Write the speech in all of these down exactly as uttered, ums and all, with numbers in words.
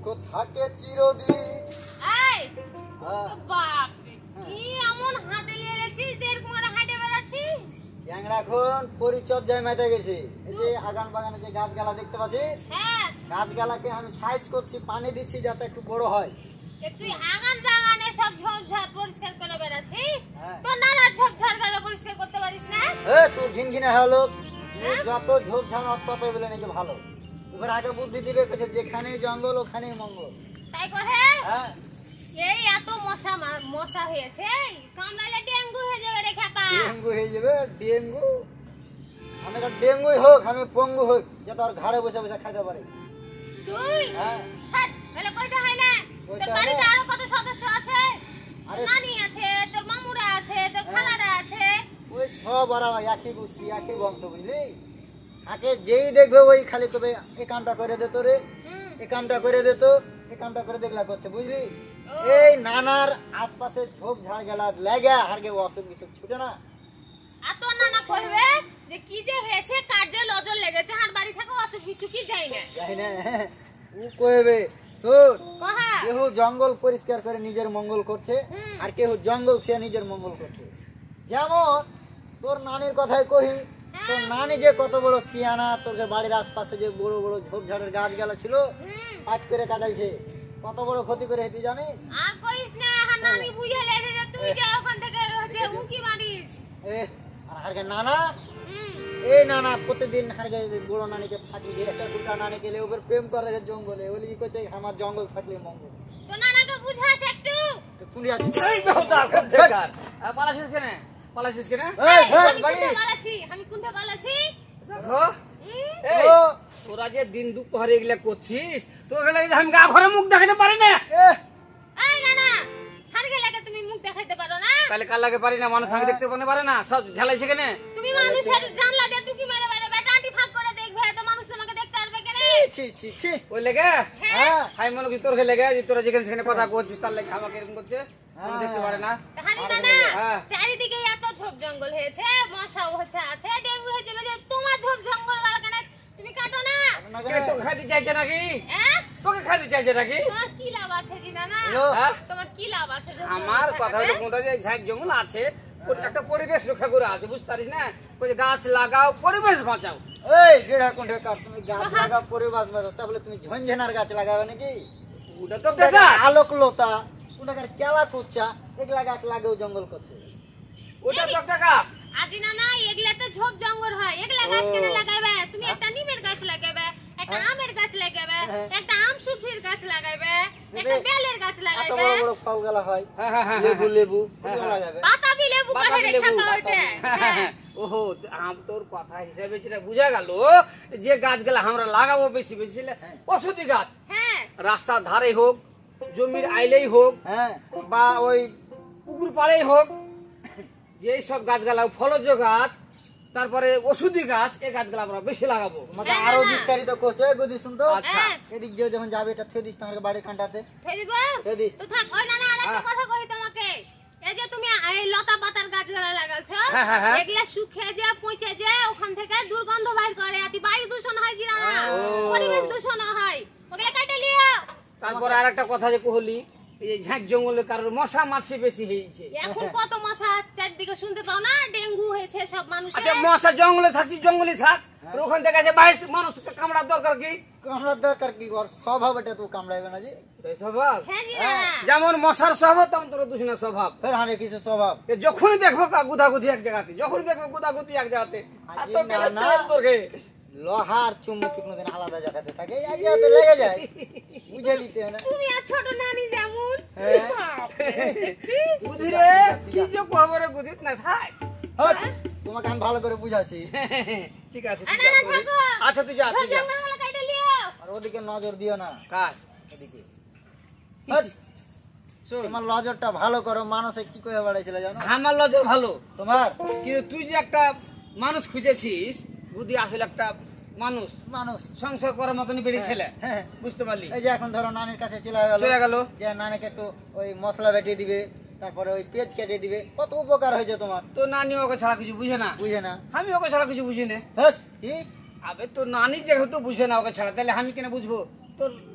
দুঃখ থাকে চিরদিন। এই বাপ রে, কি এমন হাতে নিয়ে রেছিস এরকম আর হাঁটে বেড়াচ্ছিস? চ্যাংড়া এখন পরিচর্যায় মেতে গেছে। এই যে আগান বাগানে যে গাছগালা দেখতে পাচ্ছিস, হ্যাঁ গাছগালাকে আমি সাইজ করছি, পানি দিচ্ছি যাতে একটু বড় হয়। এ তুই আগান বাগানে সব ঝোপঝাড় পরিষ্কার করে বেড়াচ্ছিস, হ্যাঁ। তো নানা ঝোপঝাড় গুলো পরিষ্কার করতে পারিস না? এ তুই ঘিন ঘিনে হলো, যত ঝোপ ঝাড় তত বলে নাকি ভালো। এবার আগে বুদ্ধি দিবে কাছে, যেখানে জঙ্গল ওখানেই মঙ্গল। তাই কহে হ্যাঁ, এই এত মশা মা- মশা হয়েছে, কামড়ালে ডেঙ্গু হয়ে যাবে রে খেপা। ডেঙ্গু হয়ে যাবে। ডেঙ্গু আমি তো ডেঙ্গুই হোক, আমি পঙ্গু হোক, যাতে আর ঘাড়ে বসে বসে খাইতে পারে। তুই হ্যাঁ, হাট, বলে কইতে হয় না? কইতে তোর হয় বাড়িতে না। আরো কত সদস্য আছে? আরে- নানি আছে, তোর মামুরা আছে, তোর হ্যাঁ। খালারা আছে। ওই সব আর আমার একই গোষ্ঠী, একই বংশ, বুঝলি? আগে যেই দেখবে ওই খালি তবে এ কামটা করে দে তোরে, হুম। এ কামটা করে দে তো, এ কামটা করে দেখলা করছে, বুঝলি? ও। এই নানার আশপাশে ঝোপ ঝাড় গেলা লেগে হারগে অসুখ বিসুখ ছুটে না। আর তোর নানা কইবে যে কি যে হয়েছে, কার যে নজর লেগেছে, হার বাড়ি থেকে অসুখ বিসুখই যাই না। যাই না, ও কইবে শোন, কহা কেউ জঙ্গল পরিষ্কার করে নিজের মঙ্গল করছে, হুম। আর কেউ জঙ্গল খেয়ে নিজের মঙ্গল করছে। যেমন তোর নানির কথাই কহি, তোর নানি যে কত বড় সিয়ানা, তোর যে বাড়ির আশপাশে যে বড় বড় ঝোপঝাড়ের গাছ গালা ছিল, হুম। পাট করে কাটাইছে, কত বড় ক্ষতি করে তুই জানিস? আর কইস না, হার নানি বুঝে লেছে যে তুই যে ওখান থেকে যে উকি মারিস। এ আর হারগে নানা, হুম। এই নানা প্রতিদিন হারগে বড় নানিকে ফাঁকি দিয়ে এসে দুটা নানি গেলে ওপর প্রেম করে রে জঙ্গলে, বলি কি কইছে আমার জঙ্গল থাকলে মঙ্গল। তো নানাকে বুঝাস একটু। শুনি আছিস? এই বেহুদা কোন থেকে পালাছিস কেন? পালাছিস কেন? এই, এই, আমি কোনটা পালাছি? আমি কোনটা পালাছি? দেখো হুম? এই ও, তোরা যে দিন দুপুরে এগুলা করছিস, তোর লাগে আমি গা ঘরে মুখ দেখাতে পারি না। এ, এই নানা, হার গেলাকে তুমি মুখ দেখাইতে পারো না? তাহলে কার লাগে পারি না? মানুষ আমি দেখতে পারে পারে না, সব ঢালাইছে কেন? তুমি মানুষের জানলা দিয়ে টুকি মেরে মেরে বেটা আন্টি ফাঁক করে দেখবে, তো মানুষ তোমাকে দেখতে পারবে কেন? ছি ছি ছি। ওই লেগে হ্যাঁ, হাই মনে করি তোর লেগে যে তোরা যেখানে সেখানে কথা করছিস, তার লেগে আমাকে এরকম করছে, আমি দেখতে পারে না। হানি নানা, হ্যাঁ। চারিদিকে এত ঝোপ জঙ্গল হয়েছে, মশাও হচ্ছে আছে, ডেঙ্গু হয়ে যাবে, যে তোমার ঝোপ জঙ্গল গুলো কেন তুমি কাটো না? কে তোকে খাইতে চাইছে নাকি? হ্যাঁ? তোকে খাইতে চাইছে নাকি? তোমার কি লাভ আছে জি নানা? হ্যালো? হ্যাঁ? তোমার কি লাভ আছে ঝোপ আমার জঙ্গল কথা থাকাতে? হলো কোনটা যে ঝাঁক জঙ্গল আছে, ওর একটা পরিবেশ রক্ষা করে আছে, বুঝতে পারিস না? ওই যে গাছ লাগাও, পরিবেশ বাঁচাও। এই গেড়া কোনটা কাট, তুমি গাছ লাগা পরিবেশ বাঁচাও, তাহলে তুমি ঝঞ্ঝনার গাছ লাগাবে নাকি? ওটা তো কোনটাকার বেকার। আলোক লতা, কোনটাকার কেলা কুচ্চা, এগুলা গাছ লাগেও জঙ্গল করছে। ওটা তো টাকা। আজি নানা, এগুলাতে ঝোপ জঙ্গল হয়, এগুলা গাছ কেন লাগাইবে? তুমি একটা নিমের গাছ লাগাইবে, একটা আমের গাছ লাগাইবে, হ্যাঁ। একটা আম সুফরির গাছ লাগাইবে, একটা দেবে। বেলের গাছ এত লাগাইবে, বড় বড় ফল গালা হয়, হ্যাঁ, হ্যাঁ, হ্যাঁ, লেবু লেবু হ্যাঁ, ওগুলো হ্যাঁ। লাগাবে। বাতাবি লেবু বাতাবি কাঠে রেখা লেবু, পাওয়া ওইটা। হ্যাঁ। ওহো, আম তোর কথা হিসাবে যেটা বুঝা গেল, যে গাছগুলা আমরা লাগাবো বেশি বেশি ওষুধি গাছ, হ্যাঁ। রাস্তার ধারে হোক, জমির আইলেই হোক, হ্যাঁ, বা ওই পুকুর পাড়েই হোক, যে সব গাছগুলা ফলজ গাছ, তারপরে ওষুধি গাছ, এই গাছগুলা আমরা বেশি লাগাবো। তোমাকে হ্যাঁ, আরো হ্যাঁ। বিস্তারিত করছে, গুদি শুনতো। আচ্ছা। হ্যাঁ। এদিক দিয়ে যখন যাবে এটা থে দিস তোমার বাড়ির কাঁটাতে, থই দিব? থে দিস। তো থাক, ওই নানা আরেকটা হ্যাঁ। কথা কই তোমাকে। এই যে তুমি এই লতা পাতার গাছগুলা লাগালছো, হ্যাঁ, হ্যাঁ, হ্যাঁ। এগুলা শুকিয়ে যায়, পচে যায়, ওখান থেকে দুর্গন্ধ বাইর করে, আতি বায়ু দূষণ হয় জি নানা, ও। পরিবেশ দূষণ হয়, ওগুলা কাটে লিও। তারপরে আর একটা কথা যে কহলি, এই যে ঝাঁক জঙ্গলের কারণে মশা মাছি বেশি হয়েছে। এখন কত মশা চারদিকে শুনতে পাও না, ডেঙ্গু হয়েছে সব মানুষের। আচ্ছা, মশা জঙ্গলে থাকছি, জঙ্গলে থাক, আর ওখান থেকে আছে বাইশ মানুষকে কামড়ার দরকার কি? কামড়ার দরকার কি, ওর স্বভাব এটা তো কামড়াইবে না জি। এই স্বভাব হ্যাঁ জি নানা। যেমন মশার স্বভাব, তেমন তোর দূষণের স্বভাব। ফের হানে কিছু স্বভাব। এ যখনই দেখবো কা গুদাগুদি এক জায়গাতে, যখনই দেখবো গুদাগুদি এক জায়গাতে, আর আজি তোকে না, না। তেল তোকে। লোহার চুম্বক কোনোদিন আলাদা জায়গাতে থাকে, এক জায়গাতে লেগে যায়, বুঝে নিতে হয় না। তুমি আর ছোট নানি যেমন, হ্যাঁ। বাপরে, দেখছিস? বুদ্ধি রে, কি যে খবরে গুদিত না থাক। হট, তোমাকে আমি ভালো করে বুঝাচ্ছি। ঠিক আছে, আ, ঠিক নানা আছে। থাকো। আচ্ছা, তুই যা, সব তুই যা। জঙ্গলগুলো কাটে লিও। আর ওদিকে নজর দিও না, কাজ ওদিকে। হট, শোন, তোমার নজরটা ভালো করো, মানুষে কি করে বেড়াইছিল জানো আমার লজর ভালো, তোমার? কিন্তু তুই যে একটা মানুষ খুঁজেছিস, বুদ্ধি আসলে একটা মানুষ মানুষ সংসার করার মতনই বেরিয়ে ছেলে, হ্যাঁ। বুঝতে পারলি? এই যে এখন ধরো নানির কাছে চলে গেল, চলে গেল। যে নানিকে একটু ওই মশলা বেটে দিবে, তারপরে ওই পেঁয়াজ কেটে দিবে, কত উপকার হয়েছে তোমার, তো নানি ওকে ছাড়া কিছু বুঝে না, বুঝে না? আমি ওকে ছাড়া কিছু বুঝি না। হস, কি? আবে তোর নানি যেহেতু বুঝে না ওকে ছাড়া, তাহলে আমি কেন বুঝবো? তোর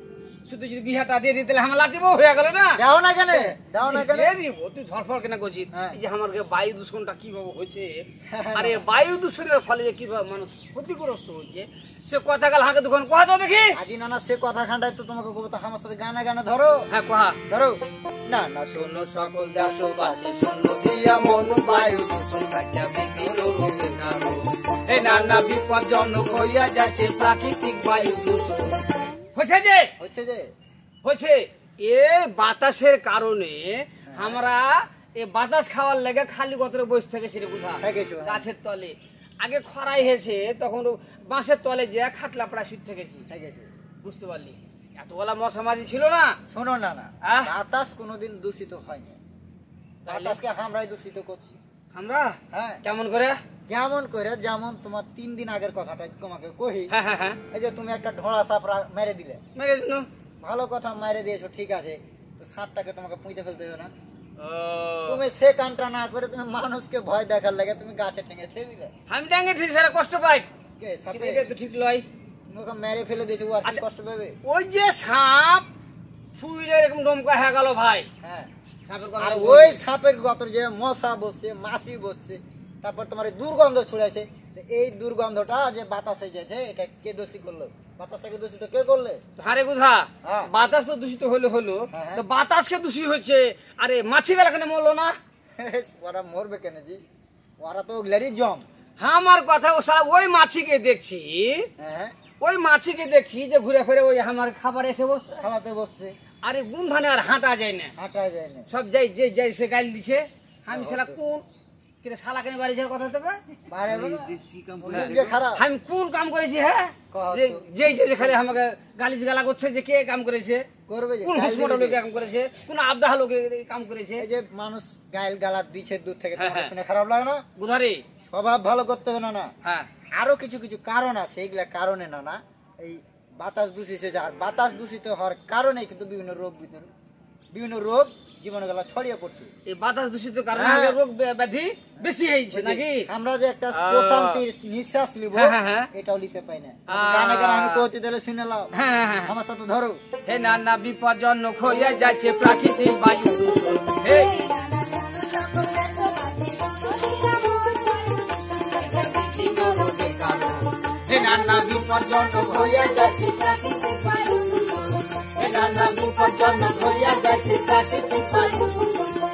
শুধু যদি বিহাটা দিয়ে দিতে আমার লাঠি বউ হয়ে গেল না। দাও না কেন দাও না কেন দিয়ে দিব তুই ধরফর কেন করছিস? হ্যাঁ। এই যে আমার বায়ু দূষণটা কিভাবে হয়েছে, আরে বায়ু দূষণের ফলে যে কিভাবে মানুষ ক্ষতিগ্রস্ত হচ্ছে সে কথা গেল হাঁকে দোকান কহা তো দেখি। আজি না না সে কথা খান্ডায় তো তোমাকে কবো তো আমার সাথে গানা গানা ধরো। হ্যাঁ কহা। ধরো না না শোনো সকল দেশবাসী শোনো দিয়া মন বায়ু দূষণ কাটা বিভিন্ন রোগের কারণ এই নানা বিপজ্জনক হইয়া যাচ্ছে প্রাকৃতিক বায়ু দূষণ। হয়েছে যে হচ্ছে যে হয়েছে এ বাতাসের কারণে আমরা এ বাতাস খাওয়ার লেগে খালি গতরে বসে থেকে সেটা কোথা থেকেছো, হ্যাঁ। গাছের তলে আগে খরাই হয়েছে তখন বাঁশের তলে যে খাটলা পড়া শুট থেকেছি, ঠিক আছে বুঝতে পারলি? এতবেলা মশা মাঝি ছিল না। শোনো না না আহ? বাতাস কোনোদিন দূষিত হয়নি, তাহলে? বাতাসকে আমরাই দূষিত করছি। আমরা হ্যাঁ কেমন করে? যেমন করে যেমন তোমার তিন দিন আগের কথাটা তোমাকে কহি, হ্যাঁ হ্যাঁ হ্যাঁ এই যে তুমি একটা ঢোড়া সাপ রা- মেরে দিলে, মেরে দিন। ভালো কথা মেরে দিয়েছো ঠিক আছে, তো সাপটাকে তোমাকে পুঁতে ফেলতে হবে না? ও, তুমি সে কামটা না করে তুমি মানুষকে ভয় দেখার লাগে তুমি গাছে টেঙে ছেড়ে দিলে। আমি ডাঙ্গে দিয়েছি সারা কষ্ট পাই, কে কিন্তু সাপে এটা তো ঠিক লয়। তুমি ওকে মেরে ফেলে দিয়েছো, ও আর কি আচ্ছা। কষ্ট পাবে? ওই যে সাপ ফুইলে এরকম ডমকা হয়ে গেল ভাই, হ্যাঁ সাপের আর কথা ওই সাপের গতর যে মশা বসছে মাছি বসছে তারপর তোমার এই দুর্গন্ধ ছড়াইছে, তো এই দুর্গন্ধটা যে বাতাসে গেছে এটা কে দোষী করলো? বাতাসটাকে দূষিত কে করলে? হারে কোথা হ্যাঁ। বাতাস তো দূষিত হলো হলো, হ্যাঁ। তো বাতাসকে দূষিত হচ্ছে। আরে মাছি বেলা কেন মরলো না? ওরা মরবে কেন জি, ওরা তো ওগুলারই জম। আমার কথা ও সারা ওই মাছিকে দেখছি, হ্যাঁ ওই মাছিকে দেখছি যে ঘুরে ফিরে ওই আমার খাবার এসে বসছে। খাওয়াতে বসছে, আরে গুনধানে আর হাঁটা যায় না, হাঁটা যায় না। সব যাই যে যাই সে গাইল দিছে। আমি শালা কোন কিরে শালা কেন বাড়ি যাওয়ার কথা দেবে? বাইরে যে খারাপ আমি কোন কাম করেছি? হ্যাঁ কহ যে তো। যে যে খালি আমাকে গালিজ গালা করছে যে কে কাম করেছে, করবে যে কোন গাইল হুসমটা দিবে লোকে যে। কাম করেছে, কোন আবদাহ লোকে কাম করেছে। এই যে মানুষ গাইল গালাত দিচ্ছে দূর থেকে, হ্যাঁ, তোমার হ্যাঁ। শুনে খারাপ লাগে না? বুধারে স্বভাব ভালো করতে হবে না না। হ্যাঁ আরো কিছু কিছু কারণ আছে, এগুলা কারণে না না এই বাতাস দূষিত হয়েছে। আর বাতাস দূষিত হওয়ার কারণে কিন্তু বিভিন্ন রোগ ভিতরে বিভিন্ন রোগ জীবাণুগুলা ছড়িয়ে পড়ছে। এই বাতাস দূষিত কারণে হ্যাঁ। আমাদের রোগ ব্যাধি বেশি হয়েছে নাকি? আমরা যে একটা আহ। প্রশান্তির নিঃশ্বাস নিব হ্যাঁ, হ্যাঁ, হ্যাঁ। এটাও নিতে পাই না। আহ। গানে গানে আমি কইতে দিলে শুনে নাও, হ্যাঁ হ্যাঁ হ্যাঁ আমার সাথে ধরো। হে নানা বিপজ্জনক হইয়া যাচ্ছে প্রাকৃতিক বায়ু দূষণ। হে হে নানা বিপজ্জনক হইয়া যাচ্ছে প্রাকৃতিক বায়ু দূষণ। হে নানা বিপজ্জনক হইয়া যাচ্ছে প্রাকৃতিক বায়ু দূষণ।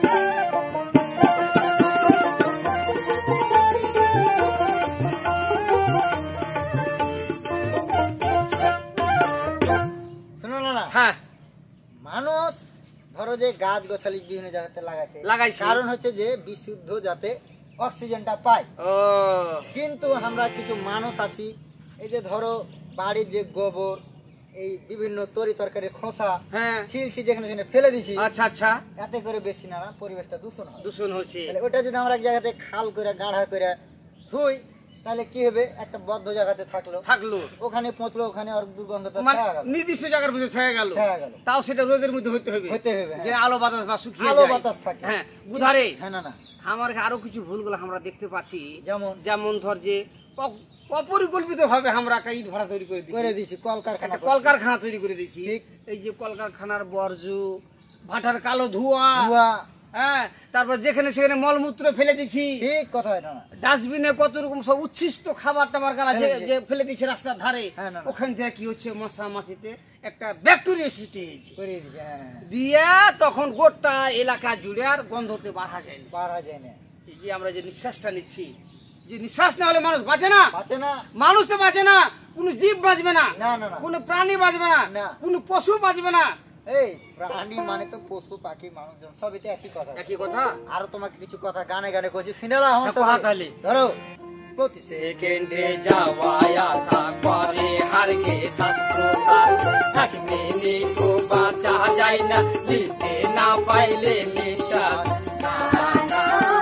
শুনো না না, হ্যাঁ মানুষ ধরো যে গাছ গোছালি বিভিন্ন জায়গাতে লাগাচ্ছে, লাগাইছে। কারণ হচ্ছে যে বিশুদ্ধ যাতে অক্সিজেনটা পায়। ও কিন্তু আমরা কিছু মানুষ আছি, এই যে ধরো বাড়ির যে গোবর, এই বিভিন্ন তরি তরকারির খোসা হ্যাঁ ছিলছি যেখানে সেখানে ফেলে দিছি, আচ্ছা আচ্ছা এতে করে বেশি না না পরিবেশটা দূষণ হয়। দূষণ হচ্ছে। তাহলে ওটা যদি আমরা এক জায়গাতে খাল করে গাঢ়া করে ধুই তাহলে কি হবে, একটা বদ্ধ জায়গাতে থাকলো, থাকলো ওখানে পৌঁছলো, ওখানে আর দুর্গন্ধটা মানে ছায়া গেল, নির্দিষ্ট জায়গার মধ্যে থেকে গেল, ছায়া গেল। তাও সেটা রোদের মধ্যে হইতে হবে, হতে হবে, যে হ্যাঁ। আলো বাতাস বা শুকিয়ে আলো যায়। বাতাস থাকে। হ্যাঁ বুধারে হ্যাঁ না না, আমার আরো কিছু ভুলগুলো আমরা দেখতে পাচ্ছি, যেমন যেমন ধর যে অপরিকল্পিত ভাবে আমরা একটা ইট ভাড়া তৈরি করে দিচ্ছি, করে দিছি কলকারখানা, একটা কলকারখানা তৈরি করে দিচ্ছি। ঠিক। এই যে কলকারখানার বর্জ্য, ভাটার কালো ধোঁয়া, ধোঁয়া, হ্যাঁ তারপর যেখানে সেখানে মলমূত্র ফেলে দিচ্ছি, ঠিক কথা এটা না, ডাস্টবিনে কত রকম সব উচ্ছিষ্ট খাবার টাবার গালা যে- ফেলে দিছে। যে ফেলে দিচ্ছে রাস্তার ধারে, হ্যাঁ, না, না। ওখান থেকে কি হচ্ছে মশা মাছিতে একটা ব্যাকটেরিয়া সৃষ্টি হয়েছে, করে দিছি, হ্যাঁ হ্যাঁ, দিয়ে তখন গোটা এলাকা জুড়ে আর গন্ধতে বাড়া যায় না। পারা যায় না, এই যে আমরা যে নিঃশ্বাসটা নিচ্ছি, যে নিঃশ্বাস না হলে মানুষ বাঁচে না, বাঁচে না, মানুষ তো বাঁচে না, কোন জীব বাঁচবে না, না না না, কোন প্রাণী বাঁচবে না, না। কোন পশু বাঁচবে না। এই প্রাণী মানে তো পশু পাখি মানুষজন সবই তো একই কথা। একই কথা। আরো তোমাকে কিছু কথা গানে গানে কইছি শুনে নাও আমার হ্যাঁ, কথা সাথে। তাহলে। ধরো প্রতি সেকেন্ডে যাওয়া আসা করে হারকে সাতপ্রতাপ, এক মিনিটও বাঁচা যায় না নিতে না পাইলে নিঃশ্বাস। না, না।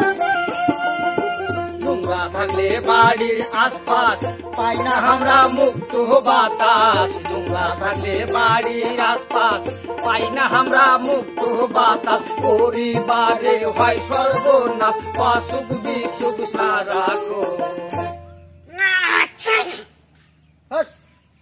নোংরা থাকলে বাড়ির আশপাশ পাই না আমরা মুক্ত বাতাস, নোংরা থাকলে বাড়ির আশপাশ পাই না আমরা মুক্ত বাতাস, পরিবারে হয় সর্বনাশ, অসুখ বিসুখ সারা গো। হস, কি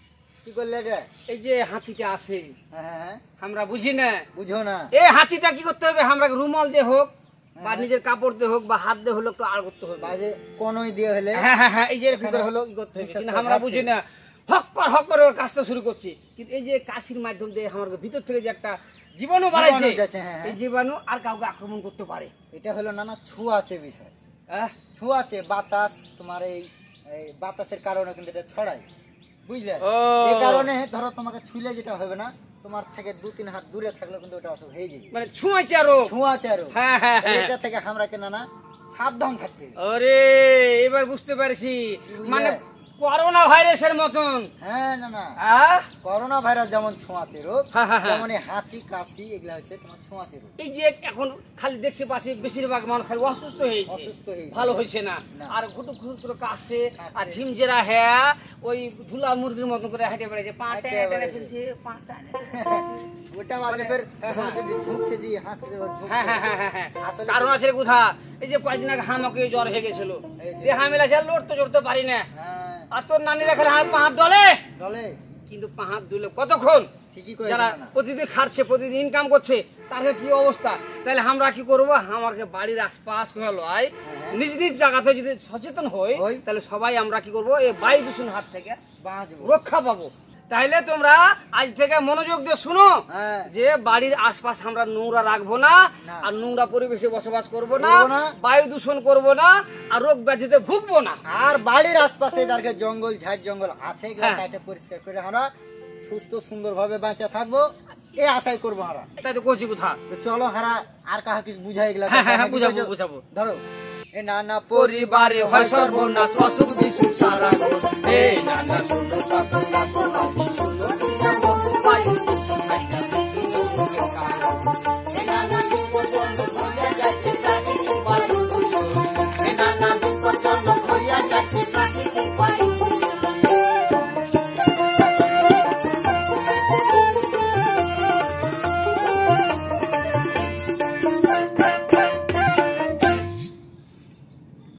কি করলে রে? এই যে হাঁচিটা আছে হ্যাঁ হ্যাঁ হ্যাঁ, আমরা বুঝি না, বুঝো না। এই হাঁচিটা কি করতে হবে? আমরা রুমাল দিয়ে হোক বা নিজের কাপড় দিয়ে হোক বা হাত দিয়ে হলো একটু আড় করতে হবে। বাজে কোনই দিয়ে হলে হ্যাঁ হ্যাঁ হ্যাঁ, এই যে এরকম করে হলো কি করতে হবে, কিন্তু আমরা বুঝি না, হক কর হক করে কাজটা শুরু করছি। কিন্তু এই যে কাশির মাধ্যম দিয়ে আমার ভিতর থেকে যে একটা জীবাণু বাড়াইছে, এই জীবাণু আর কাউকে আক্রমণ করতে পারে। এটা হলো নানা ছুঁয়াচে বিষয়। হ্যাঁ, ছুঁয়াচে বাতাস, তোমার এই এই বাতাসের কারণে কিন্তু এটা ছড়ায়, বুঝলে? ও। এই কারণে ধরো তোমাকে ছুঁলে যেটা হবে না, তোমার থেকে দু তিন হাত দূরে থাকলে কিন্তু ওটা অসুখ হয়ে যাবে, মানে ছুঁয়েছে আরো। ছুঁয়াচে আরো। হ্যাঁ হ্যাঁ হ্যাঁ, এটা থেকে আমরা কে নানা সাবধান থাকতে হবে। আরে এবার বুঝতে পারছি, মানে করোনা ভাইরাসের মতন। হ্যাঁ না না, হ্যাঁ, করোনা ভাইরাস যেমন ছোঁয়াচে রোগ, হ্যাঁ, হ্যাঁ, হ্যাঁ। তেমন হাঁচি কাশি এগুলা হচ্ছে তোমার ছোঁয়াচে রোগ। এই যে এখন খালি দেখতে পাচ্ছি বেশিরভাগ মানুষ খালি অসুস্থ হয়েছে, অসুস্থ হয়েছে, ভালো হয়েছে না। না। আর ঘুটু ঘুটু করে কাশছে কাশছে। আর ঝিমজেরা হ্যাঁ ওই ধুলা মুরগির মতন করে হেঁটে বেড়েছে, পা হেঁটে টেনে টেনে বেড়াচ্ছে। ফেলছে, পা টেনে টেনে ফেলছে। ওটা আছে ফের হ্যাঁ, হ্যাঁ। যে ঝুঁকছে যে হাঁচছে ঝুঁকছে। হ্যাঁ হ্যাঁ হ্যাঁ হ্যাঁ হ্যাঁ, আসলে কারণ আছে রে কোথা, এই যে কয়েকদিন আগে হামাকে জ্বর হয়ে গেছিল, এই যে। দেহা মেলাছে আর লড়তে চড়তে পারি না। হ্যাঁ, আর তোর নানিরা খেলে হাত পা হাত ডলে, চলে কিন্তু পা হাত ধুলে কতক্ষণ? ঠিকই করে যারা না। প্রতিদিন খাচ্ছে প্রতিদিন ইনকাম করছে তাদের কি অবস্থা? তাহলে আমরা কি করবো? আমাকে বাড়ির আশপাশ হলো আয় নিজ নিজ জায়গাতে যদি সচেতন হই, হই। তাহলে সবাই আমরা কি করবো? এই বায়ু দূষণ হাত থেকে বাঁচবো। রক্ষা পাবো। তাইলে তোমরা আজ থেকে মনোযোগ দিয়ে শুনো হ্যাঁ। যে বাড়ির আশপাশ আমরা নোংরা রাখবো না, না। আর নোংরা পরিবেশে বসবাস করবো না, করবো না। বায়ু দূষণ করবো না, আর রোগ ব্যাধিতে ভুগবো না। আর বাড়ির আশপাশে যার জঙ্গল ঝাড় জঙ্গল আছে এগুলো হ্যাঁ। কাটে পরিষ্কার করে আমরা সুস্থ সুন্দর ভাবে বাঁচা থাকবো, এই আশাই করবো আমরা। তাই তো করছি কোথা। তো চলো হারা আর কাহা কিছু বুঝাই গেলা। হ্যাঁ, হ্যাঁ, হ্যাঁ, বুঝাবো, বুঝাবো। ধরো এ নানা পরিবারে হয় সর্বনাশ, অসুখ বিসুখ সারা, এই নানা